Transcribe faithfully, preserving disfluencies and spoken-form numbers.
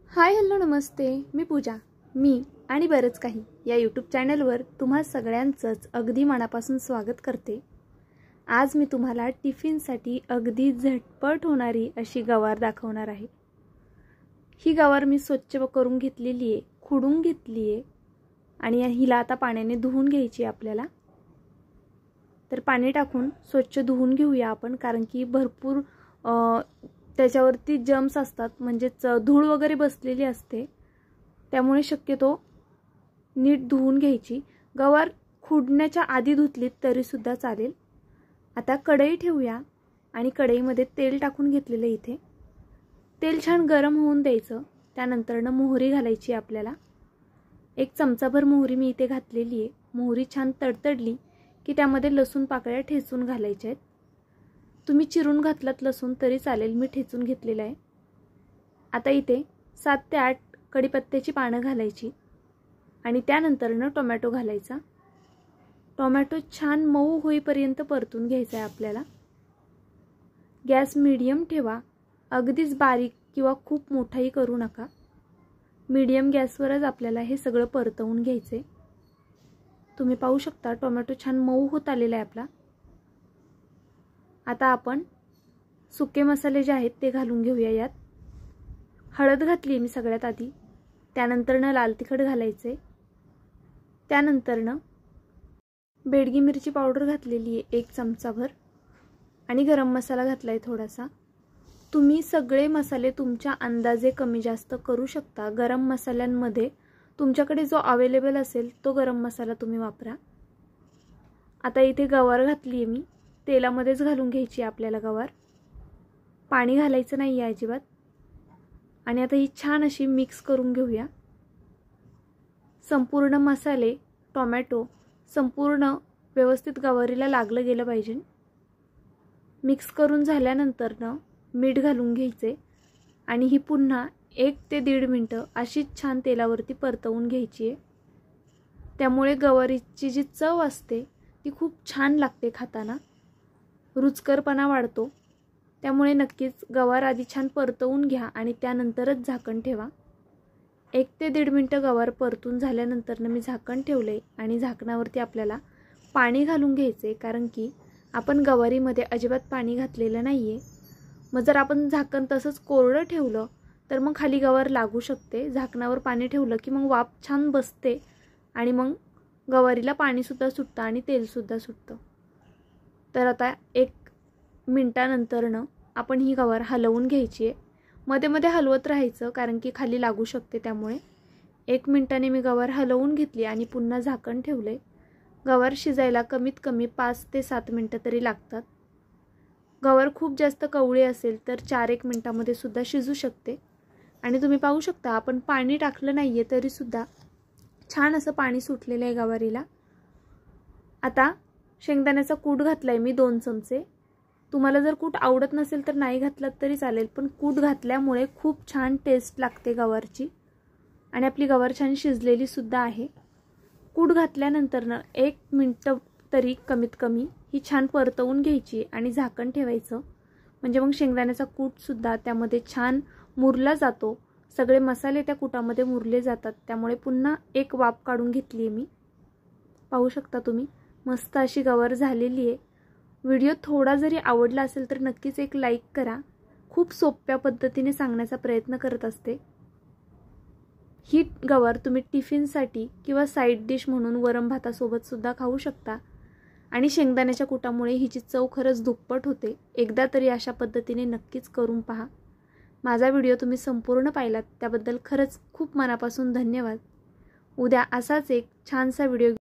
Hi hello नमस्ते, मी पूजा. मी आणि बरंच काही या यूट्यूब चॅनलवर तुम्हा सगळ्यांचंच अगदी मनापासून स्वागत करते. आज मी तुम्हाला टिफिनसाठी अगदी झटपट होणारी अशी गवार दाखवणार आहे. ही गवार मी स्वच्छ करून घेतलेली आहे, खुडून घेतली आहे आणि हिला आता पाण्याने धुवून घ्यायची आपल्याला. तर पाणी टाकून स्वच्छ धुवून घेऊया आपण, कारण की भरपूर त्याच्यावरती जम्स असतात, म्हणजे धूळ वगैरे बसलेली असते, त्यामुळे शक्यतो नीट धुवून घ्यायची. गवार खुडण्याच्या आधी धुतलीत तरी सुद्धा चालेल. आता कढई ठेवूया आणि कढईमध्ये तेल टाकून घेतलेलं इथे. तेल छान गरम होऊन द्यायचं. त्यानंतरनं मोहरी घालायची आपल्याला. एक चमचाभर मोहरी मी इथे घातलेली आहे. मोहरी छान तडतडली की त्यामध्ये लसूण पाकळ्या ठेचून घालायच्या आहेत. तुम्ही चिरून घातलात लसूण तरी चालेल, मी ठेचून घेतलेला आहे. आता इथे सात ते आठ कढीपत्त्याची पानं घालायची आणि त्यानंतरनं टोमॅटो घालायचा. टोमॅटो छान मऊ होईपर्यंत परतून घ्यायचा आहे आपल्याला. गॅस मीडियम ठेवा, अगदीच बारीक किंवा खूप मोठाही करू नका. मीडियम गॅसवरच आपल्याला हे सगळं परतवून घ्यायचे. तुम्ही पाहू शकता टोमॅटो छान मऊ होत आलेला आहे आपला. आता आपण सुके मसाले जे आहेत ते घालून घेऊया. यात हळद घातली मी सगळ्यात आधी, त्यानंतरनं लाल तिखट घालायचे, त्यानंतरनं बेडगी मिरची पावडर घातलेली आहे एक चमचाभर आणि गरम मसाला घातला आहे थोडासा. तुम्ही सगळे मसाले तुमच्या अंदाजे कमी जास्त करू शकता. गरम मसाल्यांमध्ये तुमच्याकडे जो अवेलेबल असेल तो गरम मसाला तुम्ही वापरा. आता इथे गवार घातली आहे मी, तेलामध्येच घालून घ्यायची आपल्याला गवार. पाणी घालायचं नाही आहे अजिबात. आणि आता ही छान अशी मिक्स करून घेऊया. संपूर्ण मसाले, टोमॅटो संपूर्ण व्यवस्थित गवारीला लागलं गेलं पाहिजे. मिक्स करून झाल्यानंतरनं मीठ घालून घ्यायचे आणि ही पुन्हा एक ते दीड मिनटं अशीच छान तेलावरती परतवून घ्यायची आहे. त्यामुळे गवारीची जी चव असते ती खूप छान लागते खाताना, रुचकरपणा वाढतो. त्यामुळे नक्कीच गवार आधी छान परतवून घ्या आणि त्यानंतरच झाकण ठेवा. एक ते दीड मिनटं गवार परतून झाल्यानंतरनं मी झाकण ठेवले आणि झाकणावरती आपल्याला पाणी घालून घ्यायचे, कारण की आपण गवारीमध्ये अजिबात पाणी घातलेलं नाही आहे. मग जर आपण झाकण तसंच कोरडं ठेवलं तर मग खाली गवार लागू शकते. झाकणावर पाणी ठेवलं की मग वाफ छान बसते आणि मग गवारीला पाणीसुद्धा सुटतं आणि तेलसुद्धा सुटतं. तर आता एक मिनटानंतरनं आपण ही गवार हलवून घ्यायची आहे. मध्ये मध्ये हलवत राहायचं, कारण की खाली लागू शकते. त्यामुळे एक मिनटाने मी गवार हलवून घेतली आणि पुन्हा झाकण ठेवले. गवार शिजायला कमीत कमी पाच ते सात मिनटं तरी लागतात. गवार खूप जास्त कवळी असेल तर चार एक मिनटामध्ये सुद्धा शिजू शकते. आणि तुम्ही पाहू शकता आपण पाणी टाकलं नाही आहे तरीसुद्धा छान असं पाणी सुटलेलं आहे गवारीला. आता शेंगदाण्याचा कूट घातला आहे मी दोन चमचे. तुम्हाला जर कूट आवडत नसेल तर नाही घातलात तरी चालेल, पण कूट घातल्यामुळे खूप छान टेस्ट लागते गवारची आणि आपली गवार छान शिजलेली सुद्धा आहे. कूट घातल्यानंतरनं एक मिनटं तरी कमीत कमी ही छान परतवून घ्यायची आणि झाकण ठेवायचं. म्हणजे मग शेंगदाण्याचा कूटसुद्धा त्यामध्ये छान मुरला जातो. सगळे मसाले त्या कुटामध्ये मुरले जातात. त्यामुळे पुन्हा एक वाफ काढून घेतली आहे मी. पाहू शकता तुम्ही मस्त अशी गवार झालेली आहे. व्हिडिओ थोडा जरी आवडला असेल तर नक्कीच एक लाईक करा. खूप सोप्या पद्धतीने सांगण्याचा प्रयत्न करत असते. ही गवार तुम्ही टिफिनसाठी किंवा साईड डिश म्हणून वरम भातासोबत सुद्धा खाऊ शकता आणि शेंगदाण्याच्या कुटामुळे हिची चव खरंच दुप्पट होते. एकदा तरी अशा पद्धतीने नक्कीच करून पहा. माझा व्हिडिओ तुम्ही संपूर्ण पाहिलात त्याबद्दल खरंच खूप मनापासून धन्यवाद. उद्या असाच एक छानसा व्हिडिओ